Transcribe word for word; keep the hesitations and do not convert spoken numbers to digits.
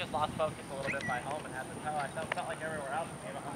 just lost focus a little bit by home and had the toe. I felt, felt like everywhere else was